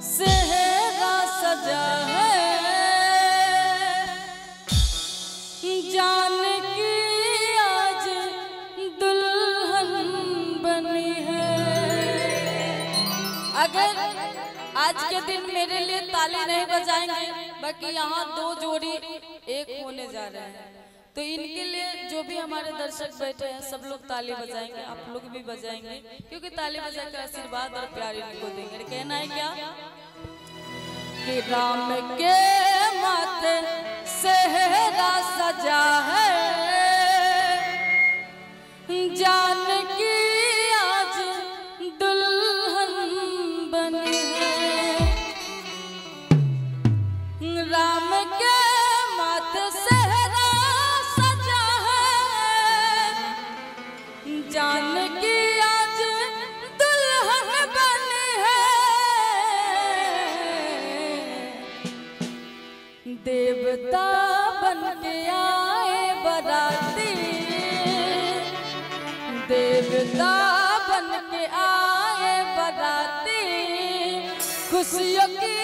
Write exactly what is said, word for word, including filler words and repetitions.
सेहरा सजा है जान की आज दुल्हन बनी है। अगर आज के दिन मेरे लिए ताली नहीं बजाएंगे, बाकी यहाँ दो जोड़ी एक होने जा रहे हैं, तो इनके लिए जो भी हमारे दर्शक बैठे हैं सब लोग ताली बजाएंगे, आप लोग भी बजाएंगे, क्योंकि ताली बजाकर आशीर्वाद और प्यार इनको देंगे। कहना है क्या कि राम के माथे सेहरा सजा है जान की आज दुल्हन बनी है। राम के माथे सेहरा सजा है जान की आज दुल्हन बनी है। देवता बन के आए बराती, देवता बन के आए बराती, खुशियों की